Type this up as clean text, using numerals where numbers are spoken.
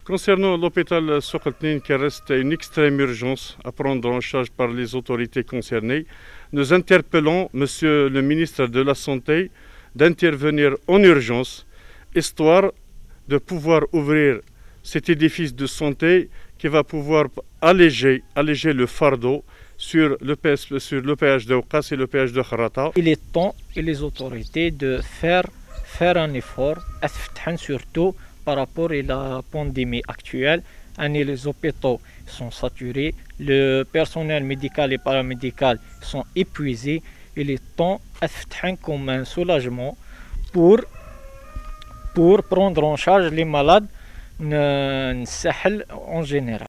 Concernant l'hôpital Sokotnine, qui reste une extrême urgence à prendre en charge par les autorités concernées, nous interpellons Monsieur le ministre de la Santé d'intervenir en urgence, histoire de pouvoir ouvrir cet édifice de santé qui va pouvoir alléger le fardeau sur le péage de Oukas et le péage de Kharata. Il est temps et les autorités de faire un effort, surtout par rapport à la pandémie actuelle. Les hôpitaux sont saturés, le personnel médical et paramédical sont épuisés. Il est temps comme un soulagement pour prendre en charge les malades en général.